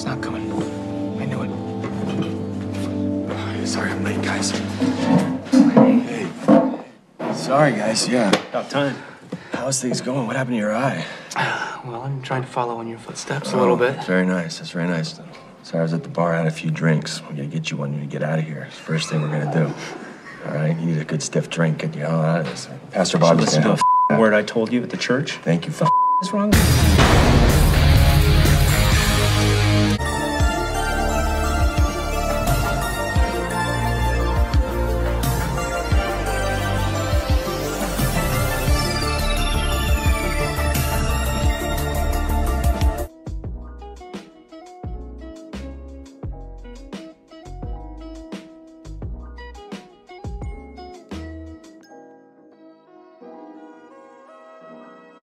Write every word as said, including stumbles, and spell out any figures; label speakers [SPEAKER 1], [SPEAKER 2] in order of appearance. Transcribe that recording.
[SPEAKER 1] It's not coming. I knew it. Sorry I'm late, guys. Hey. Sorry, guys, yeah.
[SPEAKER 2] About time.
[SPEAKER 1] How's things going? What happened to your eye?
[SPEAKER 2] Well, I'm trying to follow in your footsteps
[SPEAKER 1] Oh,
[SPEAKER 2] a little bit.
[SPEAKER 1] Very nice. That's very nice. Sorry, I was at the bar, had a few drinks. We gotta get you one. You need to get out of here. It's the first thing we're gonna do. All right? You need a good stiff drink. Get the hell out of this. Pastor Bobby's
[SPEAKER 2] Listen
[SPEAKER 1] gonna
[SPEAKER 2] to a word I told you at the church.
[SPEAKER 1] Thank you.
[SPEAKER 2] What is wrong with you?